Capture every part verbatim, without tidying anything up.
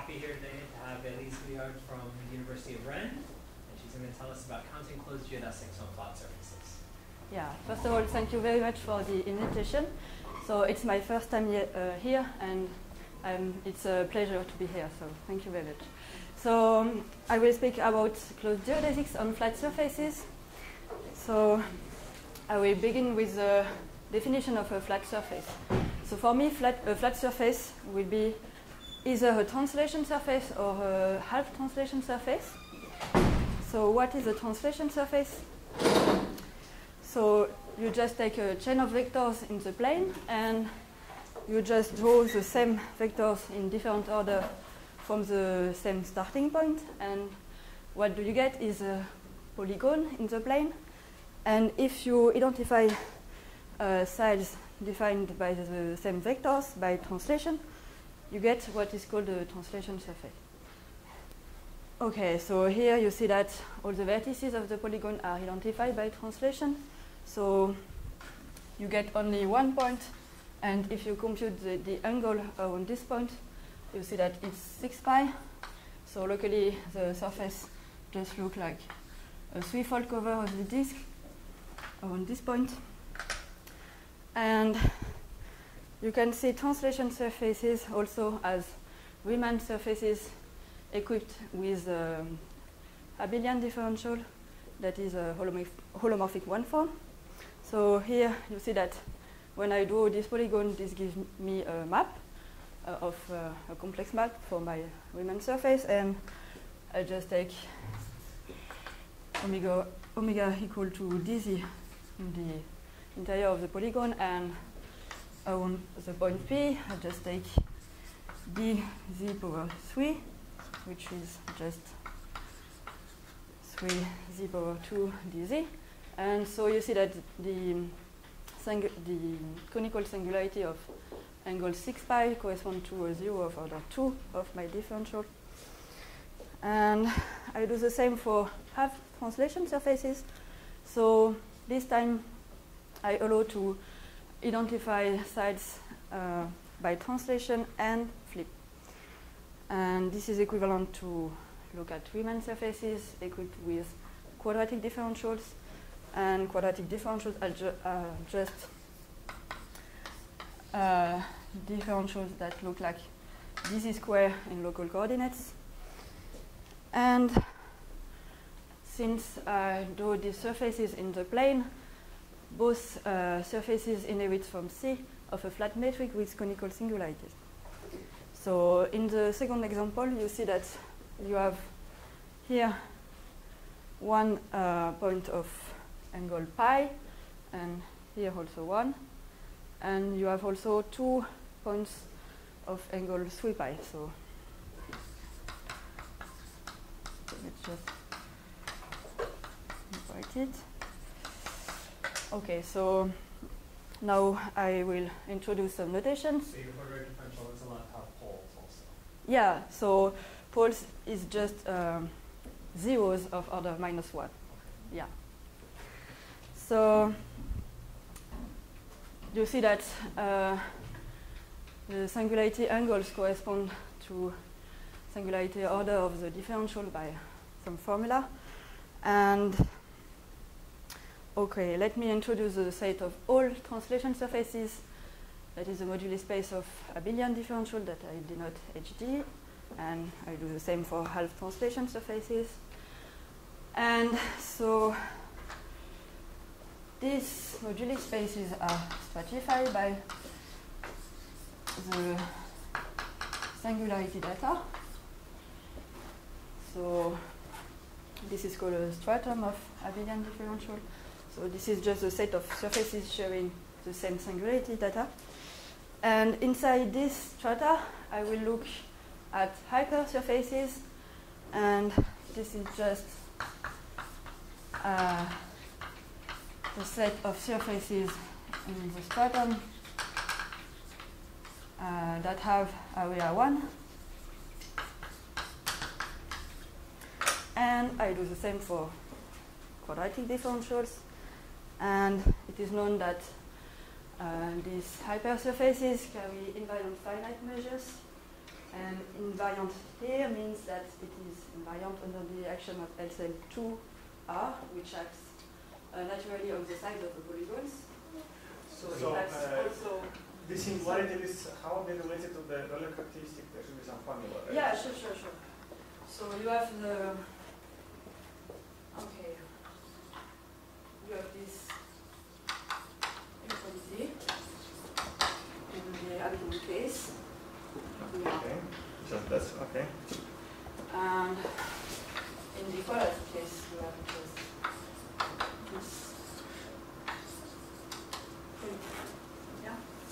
happy here today to have Elise Liard from the University of Rennes, and she's going to tell us about counting closed geodesics on flat surfaces. Yeah, first of all, thank you very much for the invitation. So it's my first time ye uh, here, and um, it's a pleasure to be here, so thank you very much. So um, I will speak about closed geodesics on flat surfaces. So I will begin with the definition of a flat surface. So for me, flat, a flat surface will be either a translation surface or a half translation surface. So what is a translation surface? So you just take a chain of vectors in the plane and you just draw the same vectors in different order from the same starting point, and what do you get is a polygon in the plane. And if you identify uh, sides defined by the same vectors by translation, you get what is called a translation surface. Okay, so here you see that all the vertices of the polygon are identified by translation. So you get only one point, and if you compute the, the angle around this point, you see that it's six pi. So luckily the surface just looks like a three-fold cover of the disk around this point. And you can see translation surfaces also as Riemann surfaces equipped with um, abelian differential that is a holomorphic, holomorphic one form. So here you see that when I draw this polygon, this gives me a map uh, of uh, a complex map for my Riemann surface, and I just take omega, omega equal to dz in the interior of the polygon, and around the point P, I just take dz power three, which is just three z power two dz. And so you see that the, the conical singularity of angle six pi corresponds to a zero of order two of my differential. And I do the same for half translation surfaces. So this time I allow to identify sides uh, by translation and flip. And this is equivalent to look at Riemann surfaces equipped with quadratic differentials. And quadratic differentials are, ju are just uh, differentials that look like dz square in local coordinates. And since I draw these surfaces in the plane, both uh, surfaces inherit from C of a flat metric with conical singularities. So in the second example, you see that you have here one uh, point of angle pi, and here also one, and you have also two points of angle three pi. So let's just write it. Okay, so now I will introduce some notations. So your quadratic differential is allowed to have poles also. Yeah, so poles is just um, zeros of order minus one. Okay. Yeah. So you see that uh, the singularity angles correspond to singularity order of the differential by some formula. And okay, let me introduce the set of all translation surfaces. That is the moduli space of abelian differential that I denote H D, and I do the same for half translation surfaces. And so these moduli spaces are stratified by the singularity data. So this is called a stratum of abelian differential. So this is just a set of surfaces sharing the same singularity data. And inside this strata, I will look at hypersurfaces, and this is just uh, the set of surfaces in the stratum uh, that have area one. And I do the same for quadratic differentials. And it is known that uh, these hypersurfaces carry invariant finite measures, And invariant here means that it is invariant under the action of L C L two R, which acts uh, naturally on the sides of the polygons. So, So, it acts uh, also. This singularity is how they related to the Euler characteristic. There should be some formula, right? Yeah, sure, sure, sure. So you have the. Okay. You have this equality in the habitable case. Yeah. Okay. So that's okay. And in the quadratic case, you have just this. Yeah.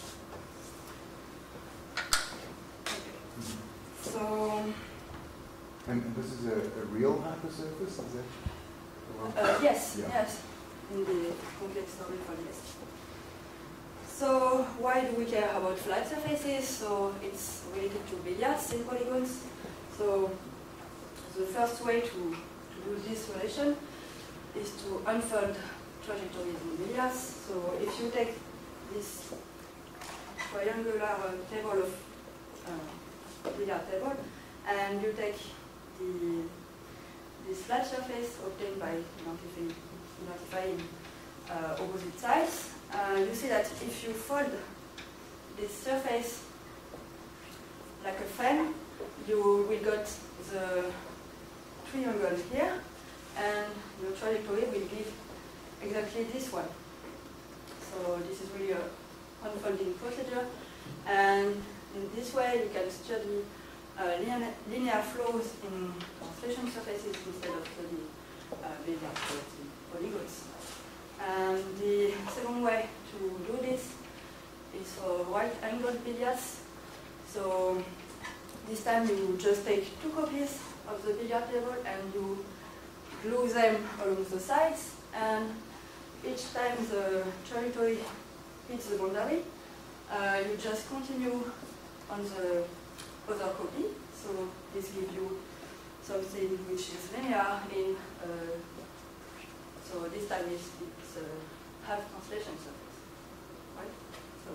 Okay. So. And, and this is a, a real hypersurface, is that? Uh, yes, Yeah. yes, in the complex story for this. So why do we care about flat surfaces? So it's related to billiards in polygons. So the first way to, to do this relation is to unfold trajectories in billiards. So if you take this triangular uh, table of uh, billiard table and you take the this flat surface obtained by identifying, identifying uh, opposite sides, uh, you see that if you fold this surface like a fan, you will get the triangle here, and your trajectory will give exactly this one. So this is really a unfolding procedure, and in this way you can study Uh, linear, linear flows in translation surfaces instead of studying uh, billiard flows in polygons. And the second way to do this is for right-angled billiards. So this time you just take two copies of the billiard table and you glue them along the sides, and each time the trajectory hits the boundary, uh, you just continue on the other copy, so this gives you something which is linear in, uh, so this time it's, it's a half translation surface, right? So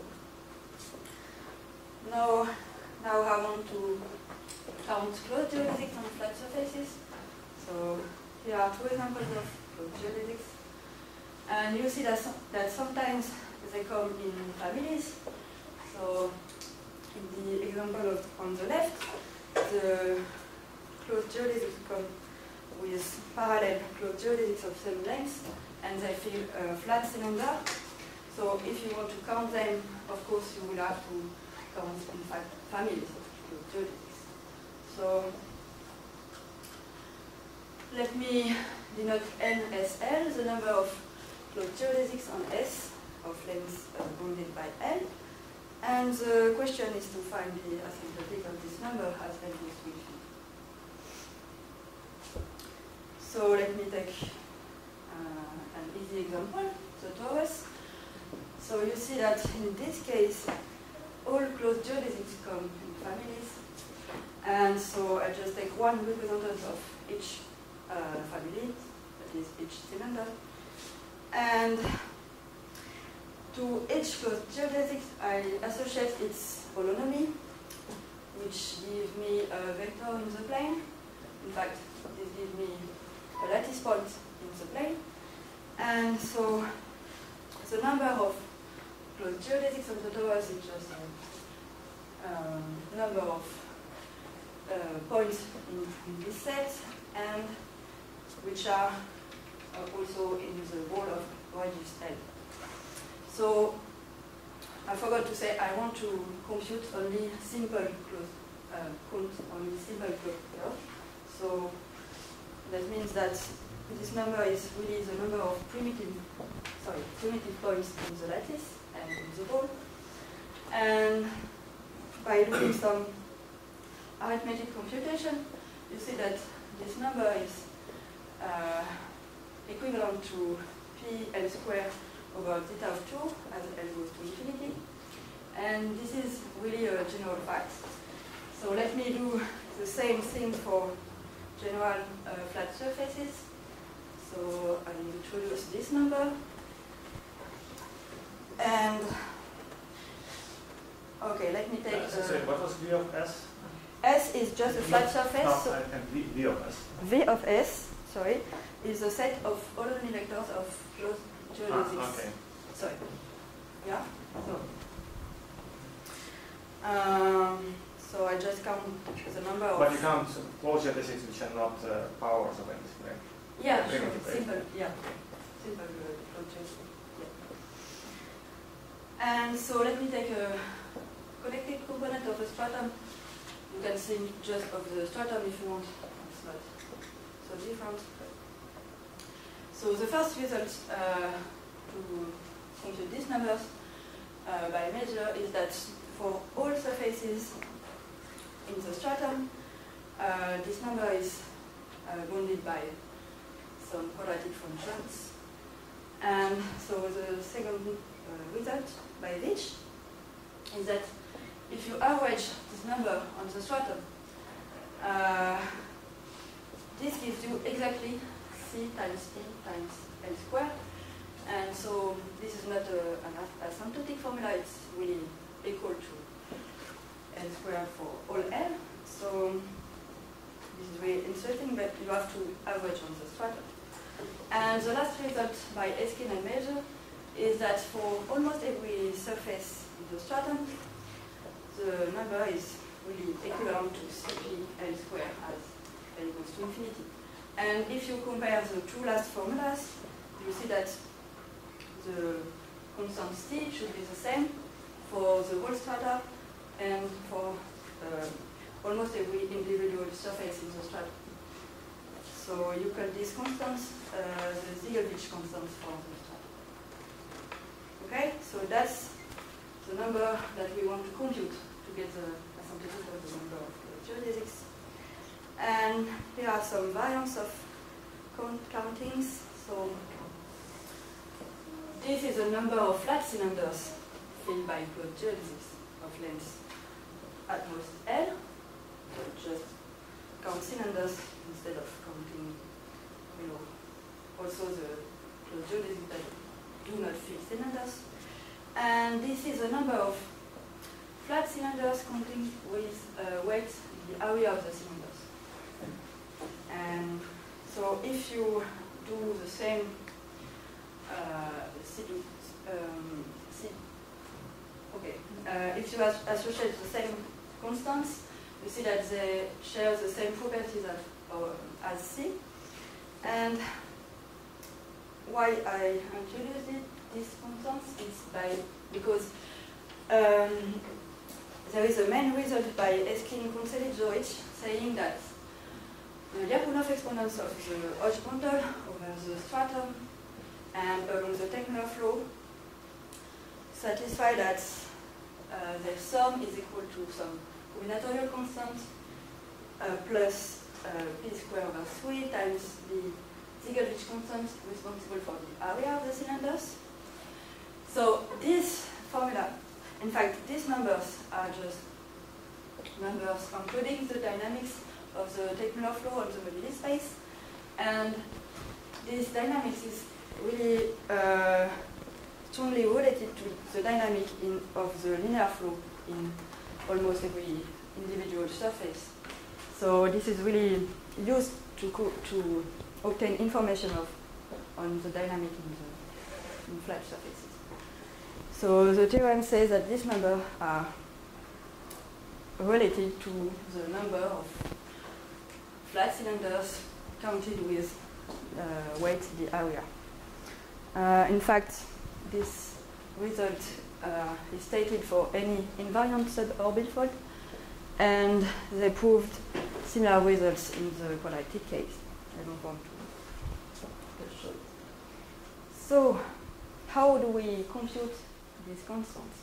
now, now I want to count closed geodesics on flat surfaces. So here are two examples of closed geodesics, and you see that, that sometimes they come in families. So in the example of on the left, the closed geodesics come with parallel closed geodesics of same length, and they fill a flat cylinder. So if you want to count them, of course you will have to count in fact families of closed geodesics. So let me denote N S L, the number of closed geodesics on S of length uh, bounded by L. And the question is to find the asymptotic of this number as L goes to infinity. So let me take uh, an easy example, the torus. So you see that in this case, all closed geodesics come in families. And so I just take one representative of each uh, family, that is each cylinder. And to each closed geodesic, I associate its holonomy, which gives me a vector in the plane. In fact, this gives me a lattice point in the plane. And so the number of closed geodesics of the torus is just a um, number of uh, points in, in this set, and which are uh, also in the wall of radius L. So I forgot to say I want to compute only simple closed, uh, count only simple closed curve. So that means that this number is really the number of primitive, sorry, primitive points in the lattice and in the ball. And by doing some arithmetic computation, you see that this number is uh, equivalent to P L squared over theta of two as L goes to infinity. And this is really a general fact. So let me do the same thing for general uh, flat surfaces. So I introduce this number. And okay, let me take. Uh, so, sorry, what was V of S? S is just a flat surface. No, So and V, V of S. V of S, sorry, is the set of all the vectors of closed geodesics. Ah, okay. Sorry. Yeah? So, um, so I just count the number of... But you count closed geodesics which are not uh, powers of n squared. Yeah, Bring sure. it to Simple, yeah. Simple uh, closed geodesic. Yeah. And so let me take a connected component of a stratum. You can think just of the stratum if you want. It's not so different. So the first result uh, to compute these numbers uh, by measure is that for all surfaces in the stratum, uh, this number is uh, bounded by some quadratic functions. And so the second uh, result by which is that if you average this number on the stratum, uh, this gives you exactly C times T times L squared. And so this is not a, an asymptotic formula, it's really equal to L squared for all L. So this is really interesting, but you have to average on the stratum. And the last result by Eskin and measure is that for almost every surface in the stratum, the number is really equivalent to C P L squared as L equals to infinity. And if you compare the two last formulas, you see that the constant T should be the same for the whole strata and for uh, almost every individual surface in the stratum. So you call these constants uh, the Ziegler-Witch constants for the stratum. Okay, so that's the number that we want to compute to get the asymptotic of the number of the geodesics. And here are some variants of count countings. So this is a number of flat cylinders filled by closed geodesics of length at most L. So just count cylinders instead of counting, you know, also the closed geodesics that do not fill cylinders. And this is a number of flat cylinders counting with uh, weight in the area of the cylinders. And so if you do the same uh, um, okay, uh, if you as associate the same constants, you see that they share the same properties as, or, as C. And why I introduced it, these constants is by because um, there is a main result by Eskin Kunselic saying that the Lyapunov exponents of the Hodge bundle over the stratum and along the Teichmuller flow satisfy that uh, their sum is equal to some combinatorial constant uh, plus uh, p squared over three times the Ziegler-Witch constant responsible for the area of the cylinders. So this formula, in fact, these numbers are just numbers encoding the dynamics of the Teichmuller flow on the moduli space, and this dynamics is really uh, strongly related to the dynamic in, of the linear flow in almost every individual surface. So this is really used to co to obtain information of on the dynamic in the in flat surfaces. So the theorem says that these numbers are related to the number of flat cylinders counted with uh, weight the area. Uh, in fact, this result uh, is stated for any invariant suborbital, and they proved similar results in the quadratic case. I don't want to show it. So, how do we compute these constants?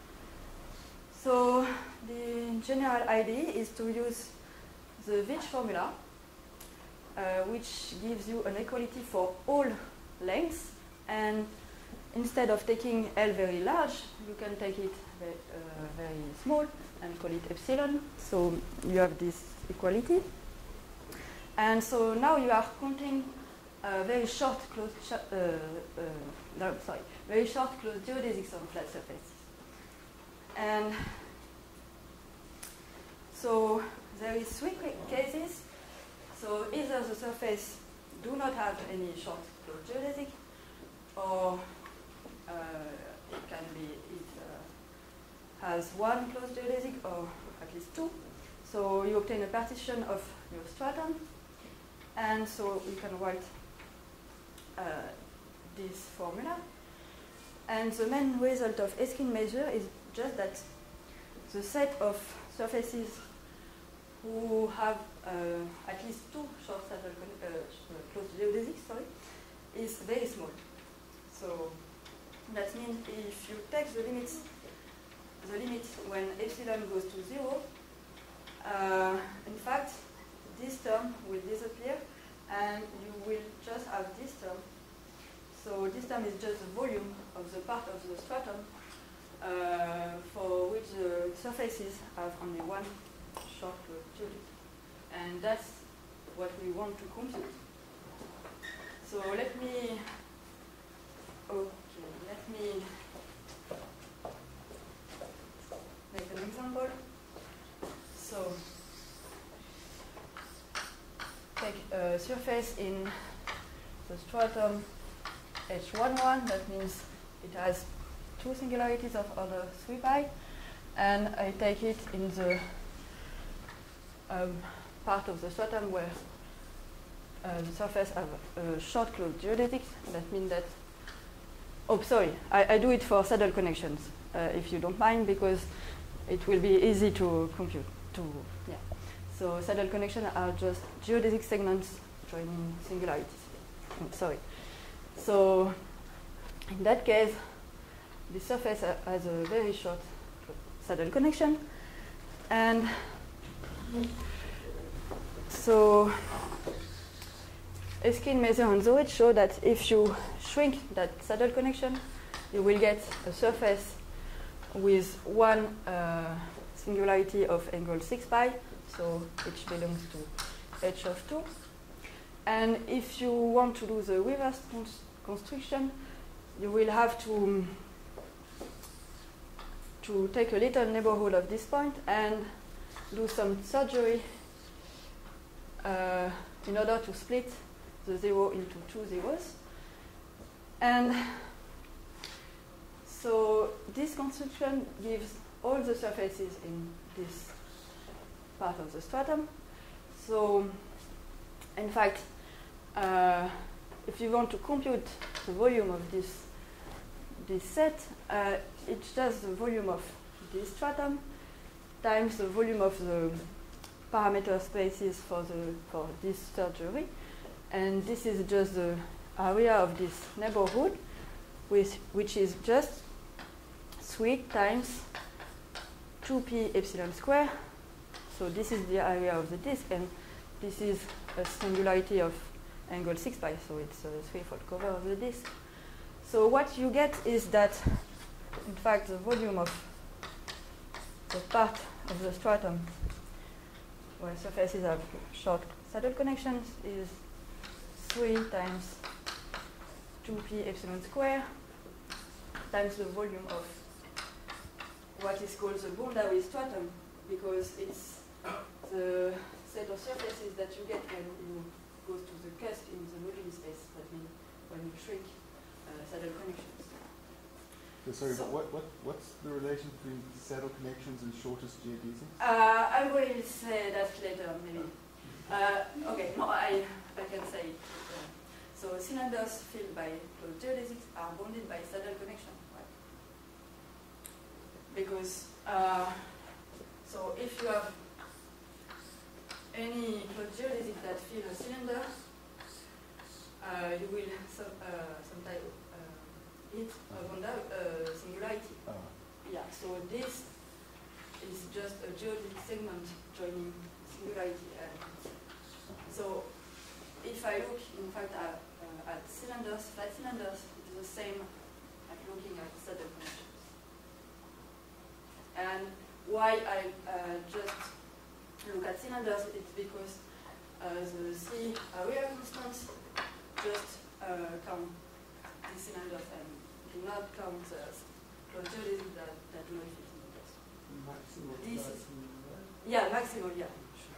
So, the general idea is to use the Witch formula, uh, which gives you an equality for all lengths, and instead of taking L very large, you can take it very, uh, very small and call it epsilon. So you have this equality. And so now you are counting uh, very short closed, sh uh, uh, no, sorry, very short closed geodesics on flat surfaces. And so there is three cases. So either the surface do not have any short closed geodesic, or uh, it can be it uh, has one closed geodesic or at least two. So you obtain a partition of your stratum, and so you can write uh, this formula. And the main result of Eskin measure is just that the set of surfaces who have uh, at least two short saddle uh, closed geodesics, sorry, is very small. So that means if you take the limits, the limit when epsilon goes to zero, uh, in fact, this term will disappear, and you will just have this term. So this term is just the volume of the part of the stratum uh, for which the surfaces have only one short closed geodesic. And that's what we want to compute. So let me, okay, let me make an example. So take a surface in the stratum H one one, that means it has two singularities of order three pi, and I take it in the um, part of the stratum where uh, the surface have a short closed geodesic. That means that, oh sorry, I, I do it for saddle connections, uh, if you don't mind, because it will be easy to compute. To, yeah. So saddle connections are just geodesic segments joining singularities. Oh, sorry. So in that case, the surface uh, has a very short saddle connection, and so Eskin measure and Zoet show that if you shrink that saddle connection, you will get a surface with one uh, singularity of angle six pi, so which belongs to H of two. And if you want to do the reverse cons constriction, you will have to um, to take a little neighborhood of this point and do some surgery uh, in order to split the zero into two zeros. And so this construction gives all the surfaces in this part of the stratum. So in fact, uh, if you want to compute the volume of this this set, uh, it's just the volume of this stratum times the volume of the parameter spaces for the for this surgery, and this is just the area of this neighborhood, with which is just three times two pi epsilon square. So this is the area of the disk, and this is a singularity of angle six pi, so it's a threefold cover of the disk. So what you get is that, in fact, the volume of the part of the stratum where surfaces have short saddle connections is three times two pi epsilon square times the volume of what is called the boundary stratum, because it's the set of surfaces that you get when you go to the cusp in the modeling space. That means when you shrink uh, saddle connections. So sorry, So but what, what, what's the relation between saddle connections and shortest geodesics? Uh, I will say that later, maybe. Uh, okay, no, I, I can say it. Uh, so cylinders filled by closed geodesics are bounded by saddle connection, right? Because, uh, so if you have any closed geodesic that fill a cylinder, uh, you will some, uh, sometimes uh, hit a boundary uh, singularity. Oh. Yeah, so this is just a geodesic segment joining singularity. And so if I look, in fact, at, uh, at cylinders, flat cylinders, it's the same like looking at saddle connections. And why I uh, just look at cylinders, it's because uh, the C area constants just uh, count the cylinders and do not count the closed geodesic that, that do not fit in the box. Maximum. This is, yeah, maximum, yeah.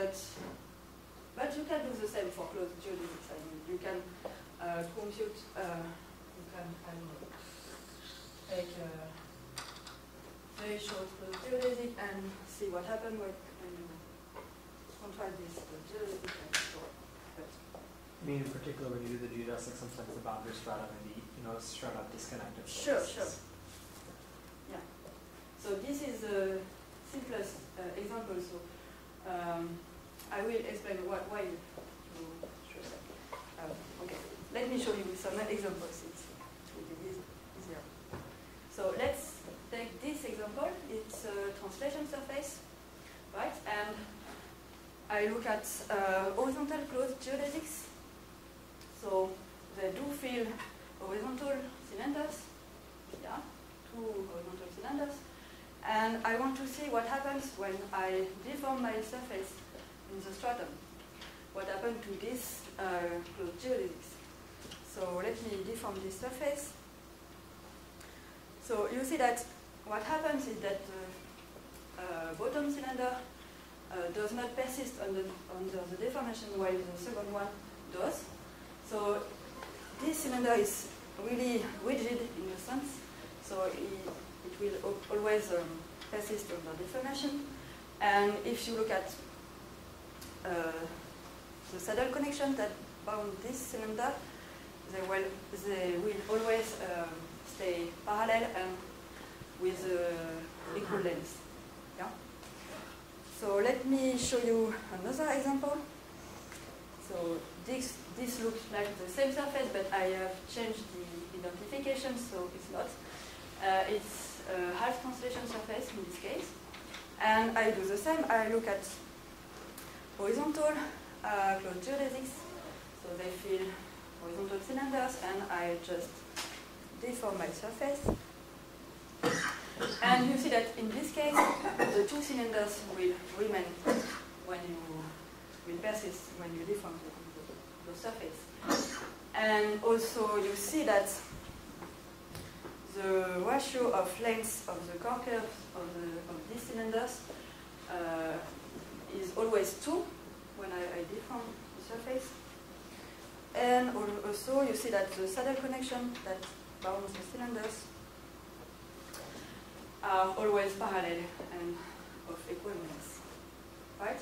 but but you can do the same for closed geodesics. I mean, you can uh, compute. Uh, you can I don't know, take a very short closed geodesic and see what happens when, when you contract this geodesic and so on. But I mean, in particular, when you do the geodesic, sometimes the boundary strata may be, you know, strata disconnected. Sure, sure. Yeah. So this is the simplest uh, example. So um, I will explain what why you show that. Um, okay. Let me show you some examples. It's, it will be easy, easier. So let's take this example. It's a translation surface, right? And I look at uh, horizontal closed geodesics. So they do fill horizontal cylinders, yeah, two horizontal cylinders. And I want to see what happens when I deform my surface in the stratum. What happened to this uh, closed geodesics? So let me deform this surface. So you see that what happens is that the uh, bottom cylinder uh, does not persist under, under the deformation while the second one does. So this cylinder is really rigid in a sense, so it, it will always um, persist under deformation. And if you look at uh, the saddle connection that bound this cylinder, they will, they will always um, stay parallel and with uh, equal length. Yeah? So let me show you another example. So this, this looks like the same surface, but I have changed the identification, so it's not. Uh, it's a half translation surface in this case. And I do the same. I look at horizontal uh, closed geodesics. So they fill horizontal cylinders, and I just deform my surface. And you see that in this case, the two cylinders will remain when you will persist when you deform the, the surface. And also you see that the ratio of lengths of the core curves of, the, of these cylinders uh, is always two when I, I deform the surface. And also you see that the saddle connection that bounds the cylinders are always parallel and of equal length, right?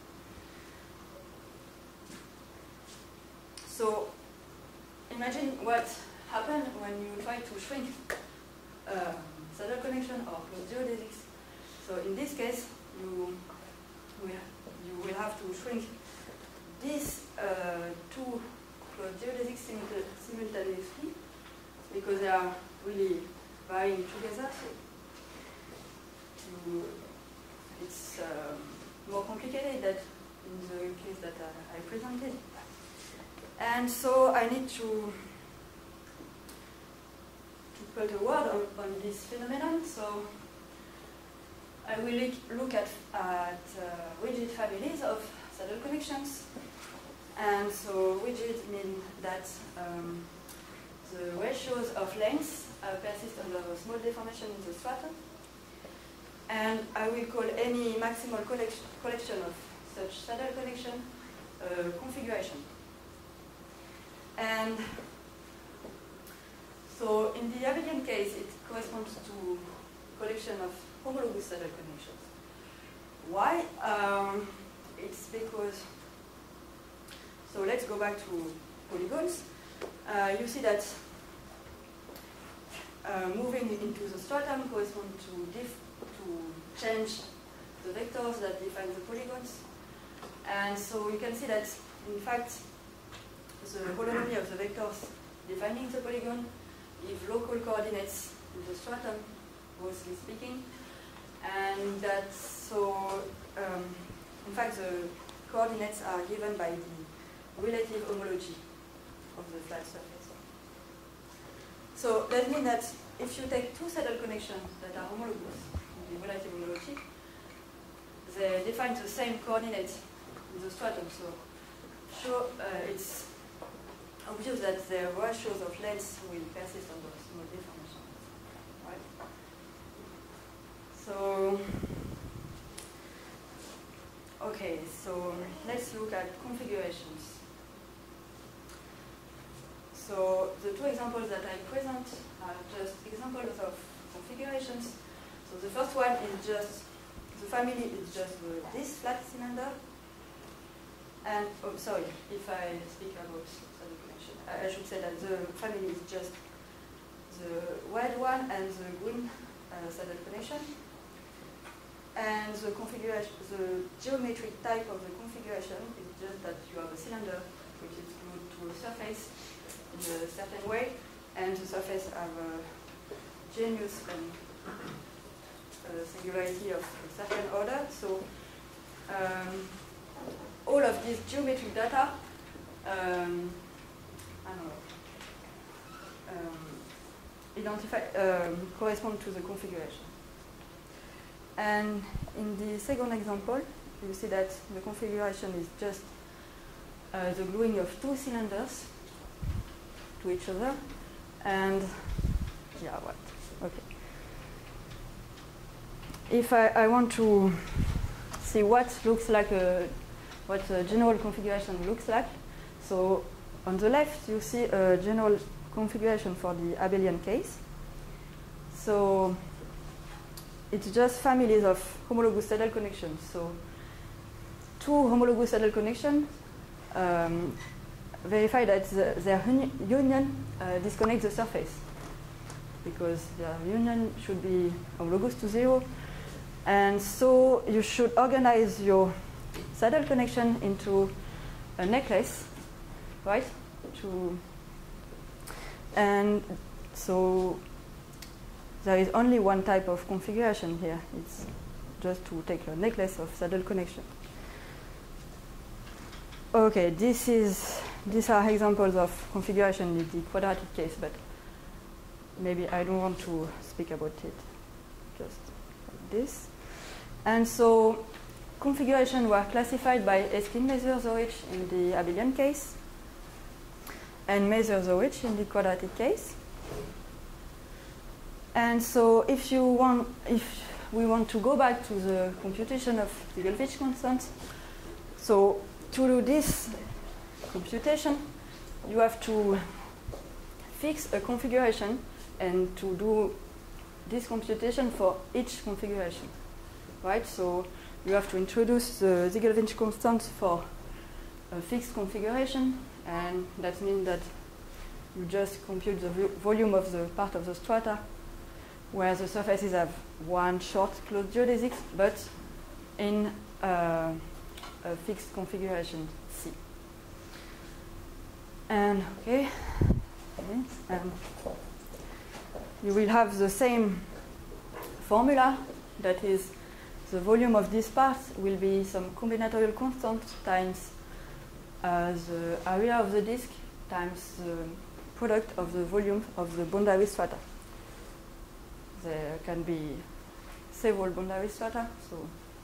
So imagine what happens when you try to shrink uh, saddle connection or closed geodesics. So in this case, you will, you will have to shrink these uh, two closed geodesics simul simultaneously because they are really varying together. So you, it's um, more complicated than in the case that I, I presented. And so I need to, to put a word on, on this phenomenon. So I will look at, at uh, rigid families of saddle connections. And so rigid means that um, the ratios of lengths uh, persist under a small deformation in the stratum. And I will call any maximal collection, collection of such saddle connection uh, configuration. And so in the Abelian case, it corresponds to collection of homologous saddle connections. Why? Um, it's because, so let's go back to polygons. Uh, you see that uh, moving into the stratum corresponds to, diff to change the vectors that define the polygons. And so you can see that, in fact, the holonomy of the vectors defining the polygon give local coordinates in the stratum, mostly speaking. And that so, um, in fact, the coordinates are given by the relative homology of the flat surface. So that means that if you take two saddle connections that are homologous in the relative homology, they define the same coordinates in the stratum. So sure, uh, it's obvious that the ratios of lengths will persist under small deformation, right? So, Okay, so let's look at configurations. So the two examples that I present are just examples of configurations. So the first one is just, the family is just the, this flat cylinder. And, oh, sorry, if I speak about saddle connection, I, I should say that the family is just the red one and the green uh, saddle connection. And the configuration, the geometric type of the configuration is just that you have a cylinder which is glued to a surface in a certain way, and the surface have a genus and a singularity of a certain order. So um, all of these geometric data um, I don't know, um, identify um, correspond to the configuration. And in the second example, you see that the configuration is just uh, the gluing of two cylinders to each other, and yeah, what? Okay. If I, I want to see what looks like a, what a general configuration looks like, so on the left you see a general configuration for the abelian case. So it's just families of homologous saddle connections. So two homologous saddle connections um, verify that the, their uni union uh, disconnects the surface, because their union should be homologous to zero. And so you should organize your saddle connection into a necklace, right? To and so there is only one type of configuration here. It's just to take a necklace of saddle connection. Okay, this is these are examples of configuration in the quadratic case, but maybe I don't want to speak about it. Just like this. And so configuration were classified by Eskin-Mazur-Zurich in the abelian case, and Mazur-Zurich in the quadratic case. And so if you want, if we want to go back to the computation of Ziegel-Witch constants, so to do this computation, you have to fix a configuration and to do this computation for each configuration, right? So you have to introduce the Ziegel-Witch constant for a fixed configuration, and that means that you just compute the vo volume of the part of the strata where the surfaces have one short closed geodesics, but in uh, a fixed configuration C. And okay, okay, and you will have the same formula, that is, the volume of this part will be some combinatorial constant times uh, the area of the disk times the product of the volume of the boundary strata. There can be several boundary strata, so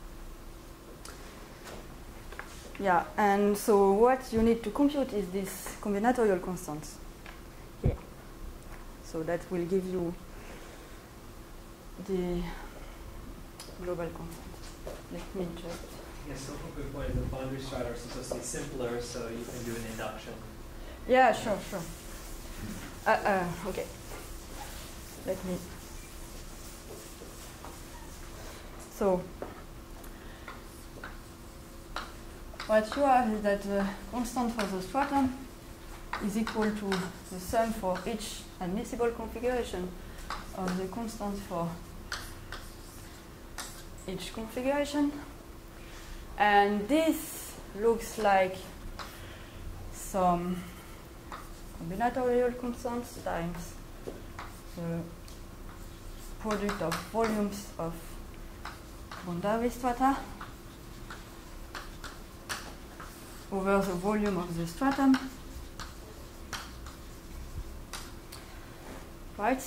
yeah, and so what you need to compute is this combinatorial constant here. So that will give you the global constant. Let me just. Yes, so a good point is the boundary strata are supposed to be simpler, so you can do an induction. Yeah, sure, sure. Uh, uh, okay. Let me. So, what you have is that the constant for the stratum is equal to the sum for each admissible configuration of the constant for each configuration. And this looks like some combinatorial constants times the product of volumes of boundary strata over the volume of the stratum, right?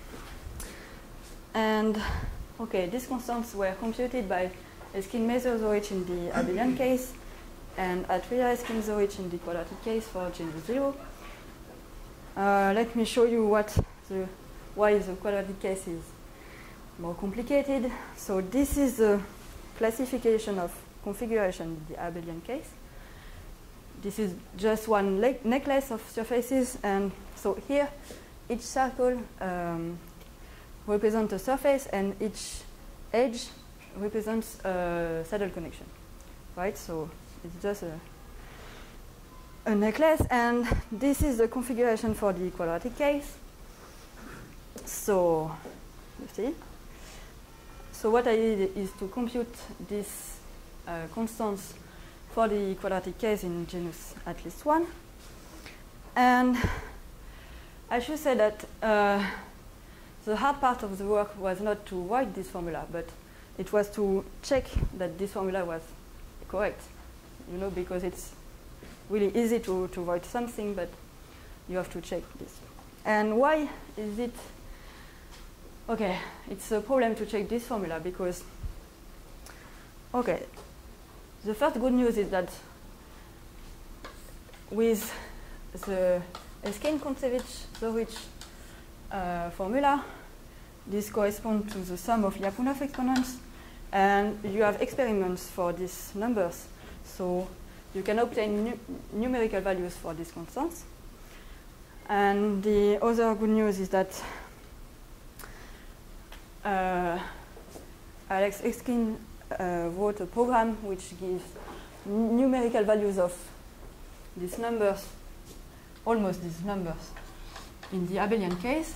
And okay, these constants were computed by Eskin-Mazur-Zurich in the abelian case, and Atria Eskin-Zurich in the quadratic case for G zero. Uh, let me show you what the why the quadratic case is more complicated. So this is the classification of configuration in the abelian case. This is just one necklace of surfaces, and so here each circle um, represents a surface, and each edge represents a saddle connection, right? So it's just a, a necklace, and this is the configuration for the quadratic case. So you see. So what I did is to compute these uh, constants for the quadratic case in genus at least one. And I should say that uh, the hard part of the work was not to write this formula, but it was to check that this formula was correct. You know, because it's really easy to, to write something, but you have to check this. And why is it? Okay, it's a problem to check this formula because, okay, the first good news is that with the Eskin-Kontsevich-Zorich uh, formula, this corresponds to the sum of Lyapunov exponents, and you have experiments for these numbers, so you can obtain nu numerical values for these constants. And the other good news is that uh, Alex Eskin uh, wrote a program which gives numerical values of these numbers, almost these numbers, in the abelian case.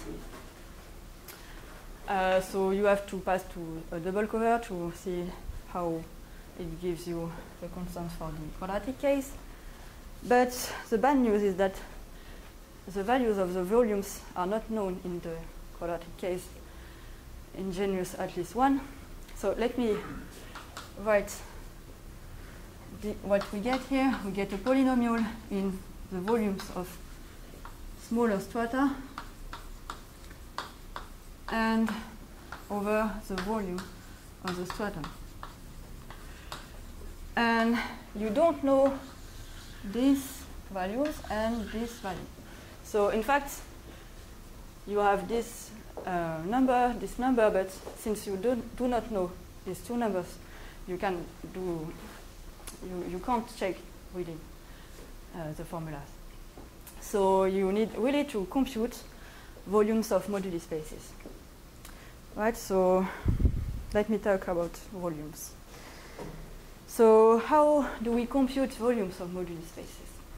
Uh, so you have to pass to a double cover to see how it gives you the constants for the quadratic case. But the bad news is that the values of the volumes are not known in the quadratic case in genus at least one. So let me write the, what we get here. We get a polynomial in the volumes of smaller strata and over the volume of the stratum. And you don't know these values and this value. So in fact, you have this uh, number, this number, but since you do, do not know these two numbers, you can do, you, you can't check really uh, the formulas. So you need really to compute volumes of moduli spaces. Right, so let me talk about volumes. So how do we compute volumes of moduli spaces?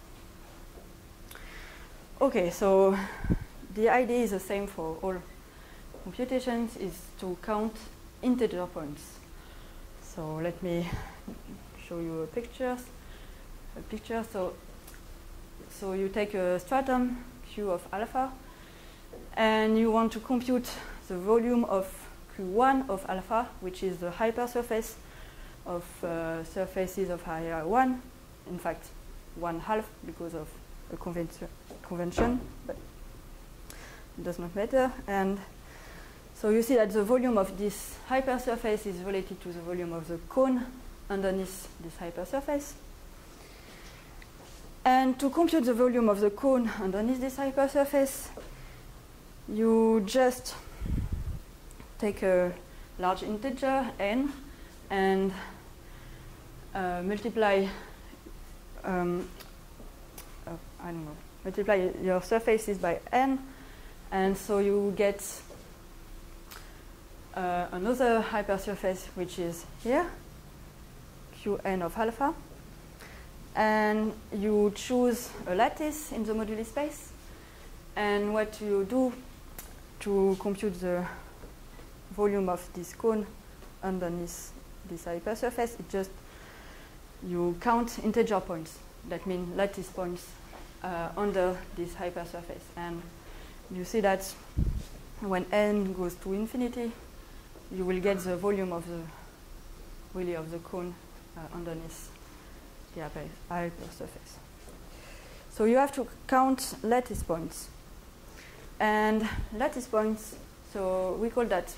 Okay, so the idea is the same for all computations, is to count integer points. So let me show you a picture. A picture. So, so you take a stratum Q of alpha, and you want to compute the volume of Q one of alpha, which is the hypersurface of uh, surfaces of area one. In fact, one half because of a convention, convention, but it does not matter. And so you see that the volume of this hypersurface is related to the volume of the cone underneath this hypersurface. And to compute the volume of the cone underneath this hypersurface, you just take a large integer, n, and uh, multiply um, uh, I don't know, multiply your surfaces by n, and so you get uh, another hypersurface, which is here, Qn of alpha, and you choose a lattice in the moduli space, and what you do to compute the volume of this cone underneath this hypersurface, it just you count integer points. That means lattice points uh, under this hypersurface. And you see that when n goes to infinity, you will get the volume of the really of the cone uh, underneath the hypersurface. So you have to count lattice points. And lattice points, so we call that,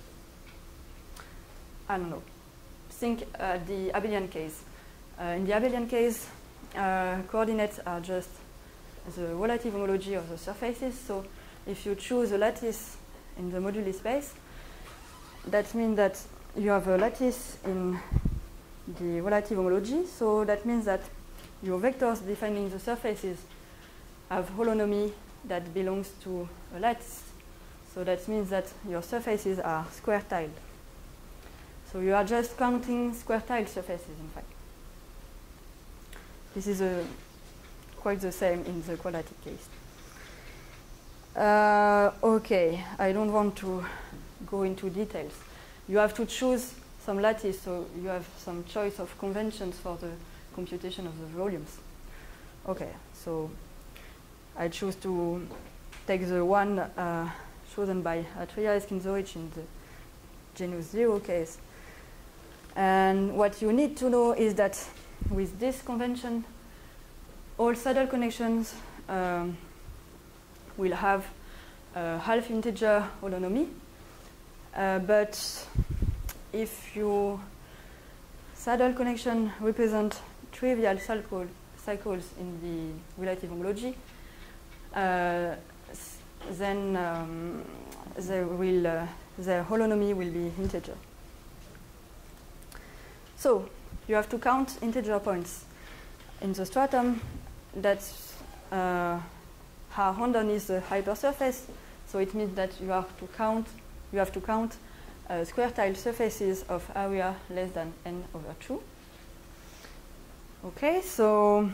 I don't know, think uh, the abelian case. Uh, in the abelian case, uh, coordinates are just the relative homology of the surfaces. So if you choose a lattice in the moduli space, that means that you have a lattice in the relative homology. So that means that your vectors defining the surfaces have holonomy that belongs to a lattice. So that means that your surfaces are square-tiled. So you are just counting square-tiled surfaces, in fact. This is a, quite the same in the quadratic case. Uh, okay, I don't want to go into details. You have to choose some lattice, so you have some choice of conventions for the computation of the volumes. Okay, so I choose to take the one uh, chosen by Atria Eskinzorich in the genus zero case. And what you need to know is that with this convention, all saddle connections um, will have a half integer holonomy. Uh, but if your saddle connection represent trivial cycle, cycles in the relative homology, uh, then um, they will, uh, their holonomy will be integer. So you have to count integer points in the stratum that uh, are underneath the hypersurface. So it means that you have to count you have to count uh, square-tiled surfaces of area less than n over two. Okay, so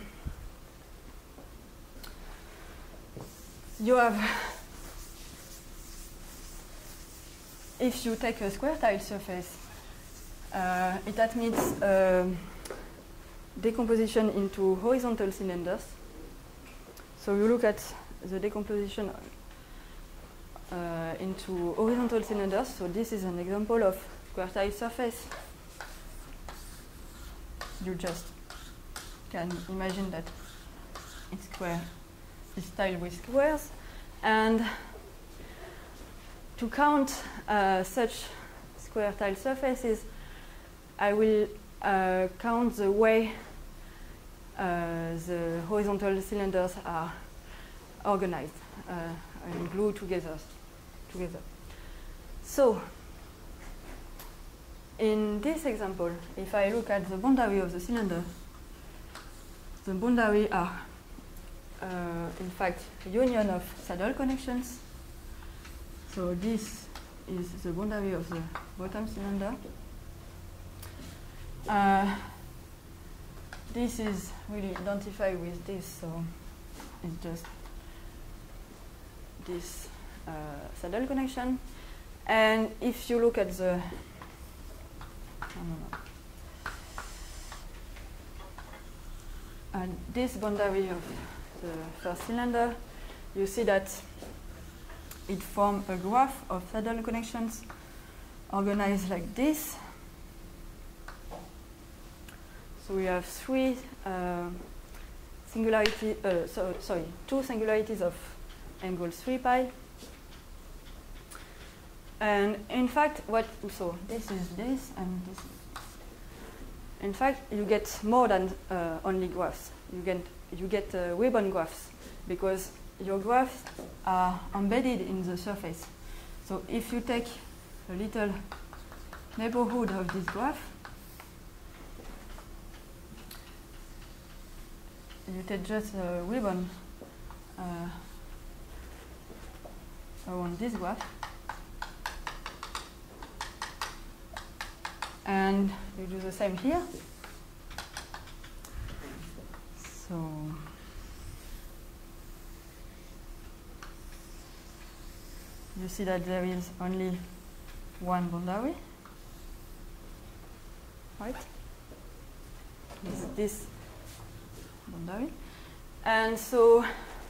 you have, if you take a square-tiled surface, uh, it admits uh, decomposition into horizontal cylinders. So you look at the decomposition uh, into horizontal cylinders. So this is an example of square-tiled surface. You just can imagine that it's square, it's tiled with squares. And to count uh, such square-tiled surfaces, I will uh, count the way uh, the horizontal cylinders are organized uh, and glued together. together. So, in this example, if I look at the boundary of the cylinder, the boundary are, uh, in fact, a union of saddle connections. So this is the boundary of the bottom cylinder. Uh, this is really identified with this, so it's just this uh, saddle connection. And if you look at the, no, no, no. And this boundary of the first cylinder, you see that it forms a graph of saddle connections organized like this. So we have three uh, singularity, uh, so, sorry, two singularities of angle three pi. And in fact, what, so this is this and this. In fact, you get more than uh, only graphs. You get, you get uh, ribbon graphs because your graphs are embedded in the surface. So if you take a little neighborhood of this graph, you take just a ribbon uh, around this graph, and you do the same here. So you see that there is only one boundary, right? This, this boundary. And so,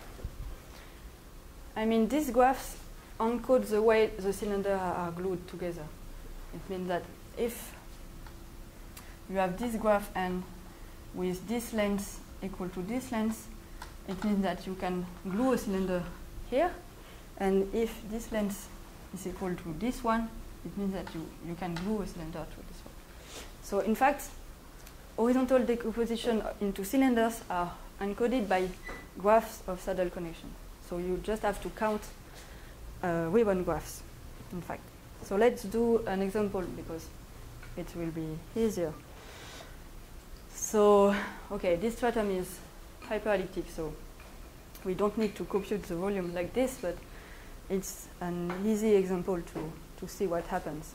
I mean, these graphs encode the way the cylinders are, are glued together. It means that if you have this graph and with this length equal to this length, it means that you can glue a cylinder here. And if this length is equal to this one, it means that you, you can glue a cylinder to this one. So in fact, horizontal decomposition into cylinders are encoded by graphs of saddle connection. So you just have to count uh, ribbon graphs, in fact. So let's do an example because it will be easier. So, okay, this stratum is hyperelliptic, so we don't need to compute the volume like this, but it's an easy example to, to see what happens.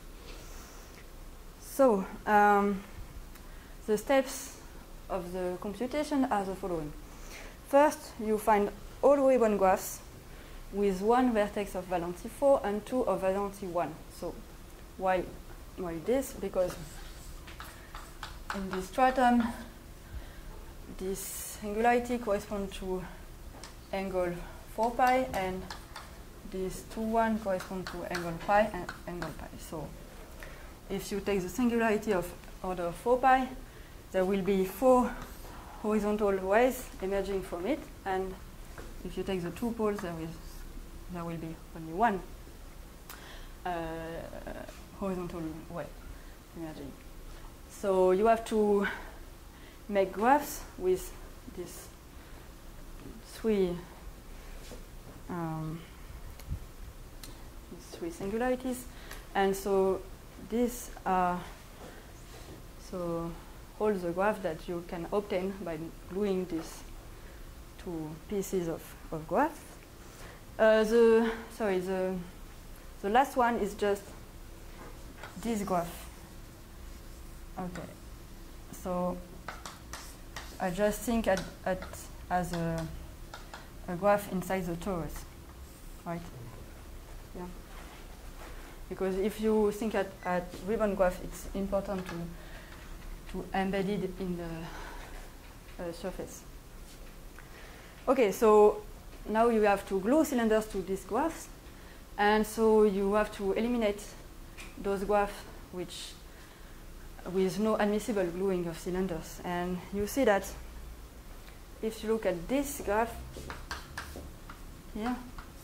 So, um, the steps of the computation are the following. First, you find all ribbon graphs with one vertex of valency four and two of valency one. So, why, why this? Because in this stratum, this singularity corresponds to angle four pi, and this two one corresponds to angle pi and angle pi. So, if you take the singularity of order four pi, there will be four horizontal rays emerging from it, and if you take the two poles, there is there will be only one uh, horizontal ray emerging. So you have to make graphs with these three um, these three singularities, and so these are so all the graph that you can obtain by gluing these two pieces of, of graph. Uh, the sorry the the last one is just this graph. Okay, so I just think at, at as a, a graph inside the torus, right? Yeah. Because if you think at, at ribbon graph, it's important to to embed it in the uh, surface. Okay, so now you have to glue cylinders to these graphs, and so you have to eliminate those graphs which with no admissible gluing of cylinders. And you see that if you look at this graph here,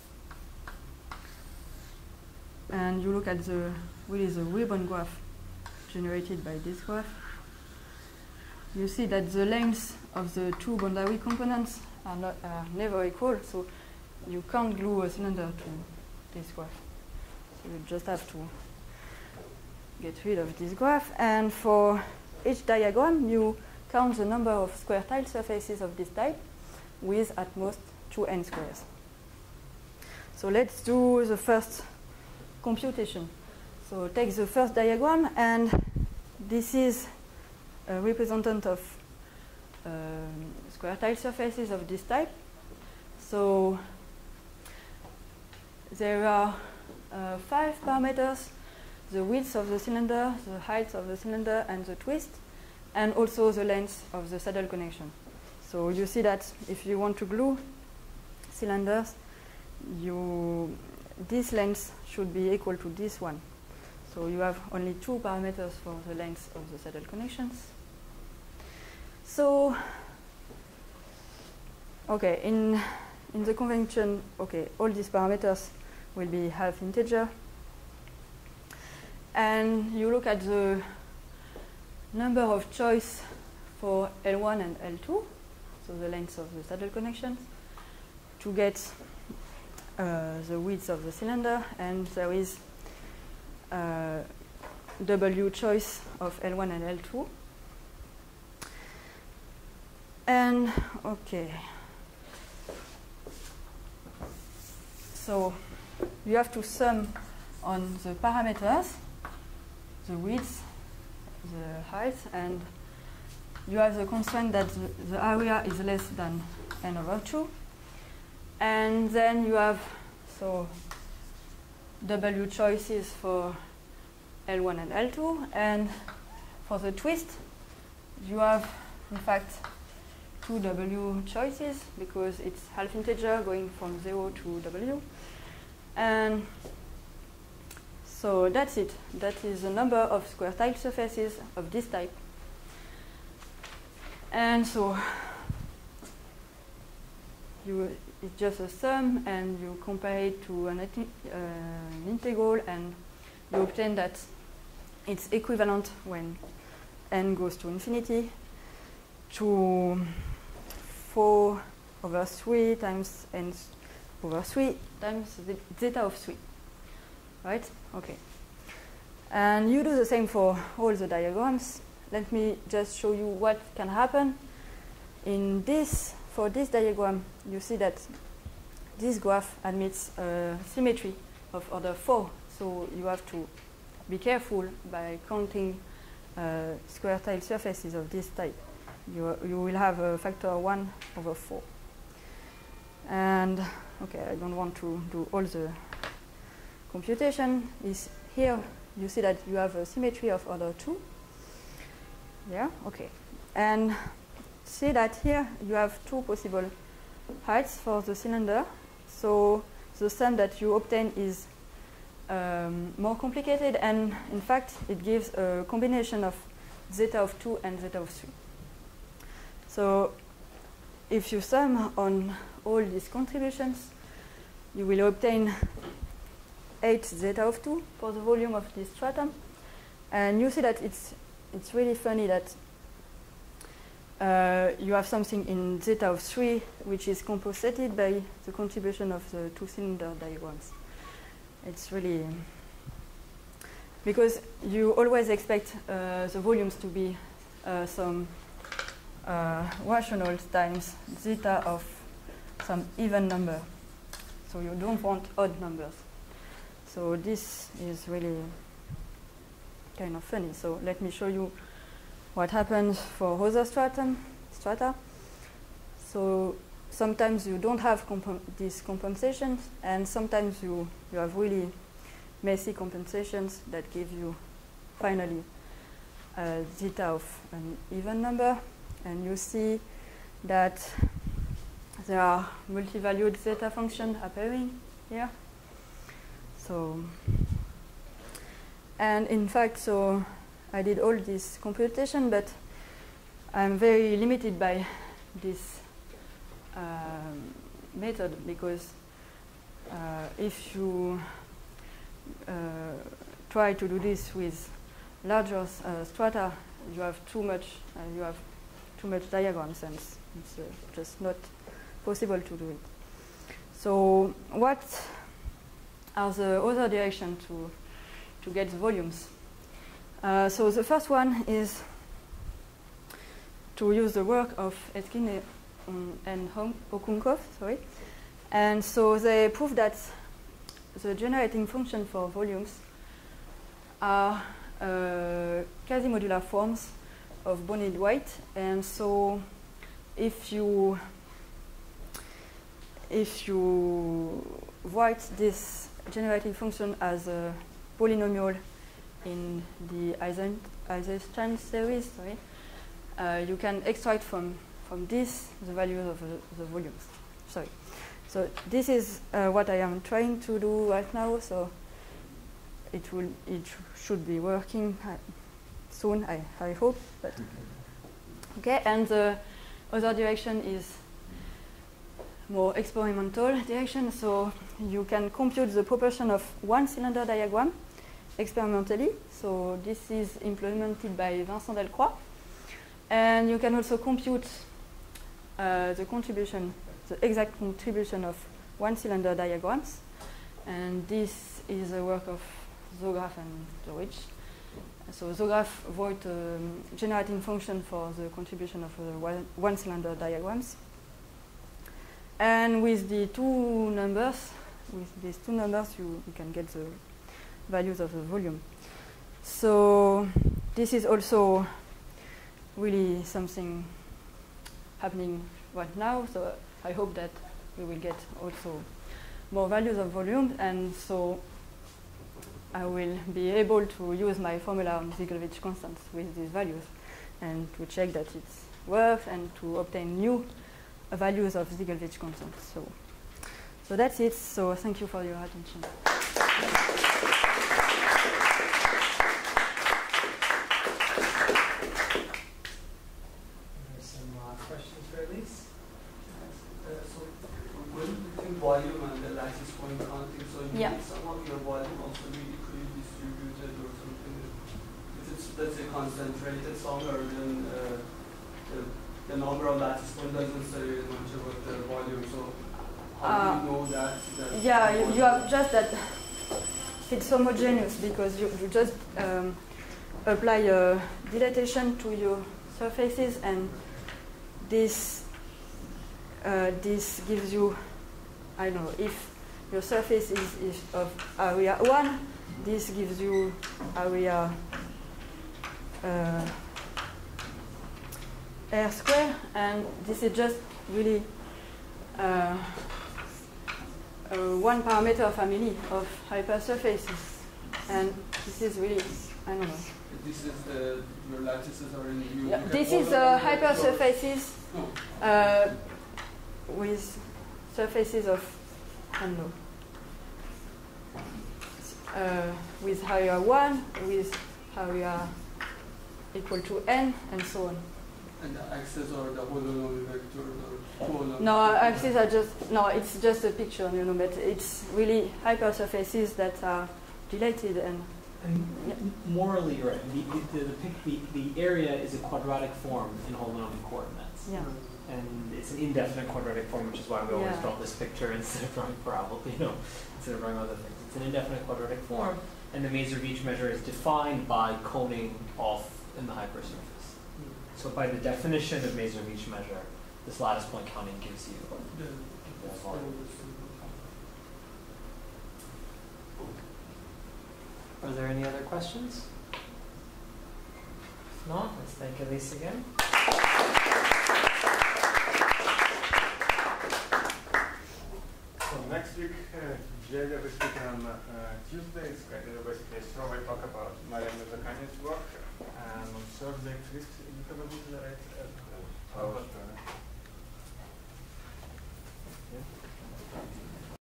and you look at the really the ribbon graph generated by this graph, you see that the lengths of the two boundary components are not are never equal, so you can't glue a cylinder to this graph. So you just have to get rid of this graph, and for each diagram you count the number of square tile surfaces of this type with at most two n squares. So let's do the first computation. So take the first diagram, and this is a representative of um, square tile surfaces of this type. So there are uh, five parameters: the width of the cylinder, the height of the cylinder, and the twist, and also the length of the saddle connection. So you see that if you want to glue cylinders, you this length should be equal to this one. So you have only two parameters for the length of the saddle connections. So, okay, in in the convention, okay, all these parameters will be half integer. And you look at the number of choice for L one and L two, so the length of the saddle connections, to get uh, the width of the cylinder, and there is uh, W choice of L one and L two. And okay, so you have to sum on the parameters, the width, the height, and you have the constraint that the, the area is less than n over two. And then you have so W choices for L one and L two, and for the twist you have in fact two W choices because it's half integer going from zero to W. And so that's it. That is the number of square tile surfaces of this type. And so you, it's just a sum, and you compare it to an, uh, an integral, and you obtain that it's equivalent when n goes to infinity to four over three times n over three times the zeta of three. Right? Okay. And you do the same for all the diagrams. let me just show you what can happen. In this, for this diagram, you see that this graph admits a symmetry of order four. So you have to be careful by counting uh, square tile surfaces of this type. You, you will have a factor one over four. And okay, I don't want to do all the computation. Is here you see that you have a symmetry of order two. Yeah, okay. And see that here you have two possible heights for the cylinder. So the sum that you obtain is um, more complicated, and in fact it gives a combination of zeta of two and zeta of three. So if you sum on all these contributions, you will obtain eight zeta of two for the volume of this stratum. And you see that it's, it's really funny that uh, you have something in zeta of three, which is compensated by the contribution of the two cylinder diagrams. It's really, because you always expect uh, the volumes to be uh, some uh, rational times zeta of some even number. So you don't want odd numbers. So this is really kind of funny. So let me show you what happens for other stratum, strata. So sometimes you don't have comp these compensations, and sometimes you, you have really messy compensations that give you finally a zeta of an even number. And you see that there are multi-valued zeta functions appearing here. So, and in fact, so I did all this computation, but I'm very limited by this um, method, because uh, if you uh, try to do this with larger uh, strata, you have too much. Uh, you have too much diagrams, and it's uh, just not possible to do it. So what are the other directions to, to get the volumes? Uh, so the first one is to use the work of Etkin um, and Okunkov, sorry. And so they prove that the generating function for volumes are uh, quasi-modular forms of bounded weight. And so if you if you write this generating function as a polynomial in the Eisenstein series, sorry, uh, you can extract from from this the values of the, the volumes. Sorry. So this is uh, what I am trying to do right now. So it will it sh should be working uh, soon. I I hope. But okay. And the other direction is more experimental direction. So you can compute the proportion of one cylinder diagram experimentally. So this is implemented by Vincent Delcroix. And you can also compute uh, the contribution, the exact contribution of one cylinder diagrams. And this is the work of Zograff and Zorich. So Zograff wrote a um, generating function for the contribution of uh, one, one cylinder diagrams. And with the two numbers, with these two numbers, you, you can get the values of the volume. So this is also really something happening right now. So I hope that we will get also more values of volume, and so I will be able to use my formula on Ziegler-Witch constants with these values, and to check that it works, and to obtain new uh, values of Ziegler-Witch constants. So, so that's it. So thank you for your attention. Volume and the lattice point counting, so you yeah. need some of your volume also be equally distributed or something. If it's, let's say, concentrated somewhere, then uh, the, the number of lattice points doesn't say much about the volume. So how uh, do you know that? that yeah, you, you have just that it's homogeneous, because you, you just um, apply uh, dilatation to your surfaces, and this uh, this gives you, I don't know, if your surface is, is of area one, this gives you area uh, r square, and this is just really uh, uh, one parameter family of hypersurfaces, and this is really, I don't know. This is the your lattices are in you. Yeah, you this can is follow uh, them with hypersurfaces Oh. uh, with surfaces of, I don't know, uh, with area one, with area equal to n, and so on. And the axes are the holonomic vectors or holonomic. No, axes are just, no, it's just a picture, you know, but it's really hypersurfaces that are dilated and. And m- morally, you're right. The, the, the, pic- the, the area is a quadratic form in holonomic coordinates. Yeah. And it's an indefinite quadratic form, which is why we always Yeah. draw this picture instead of drawing parabola, you know, instead of drawing other things. It's an indefinite quadratic form, and the Maser-Veach measure is defined by coning off in the hypersurface. So by the definition of Maser-Veach measure, this lattice point counting gives you The- the volume. Are there any other questions? If not, let's thank Elise again. So next week, uh, Jay will be speaking on uh, Tuesday. It's going to basically a strawweight talk about Marian Mazakani's work. And on Thursday, Chris, you have a bit right? Uh, Oh,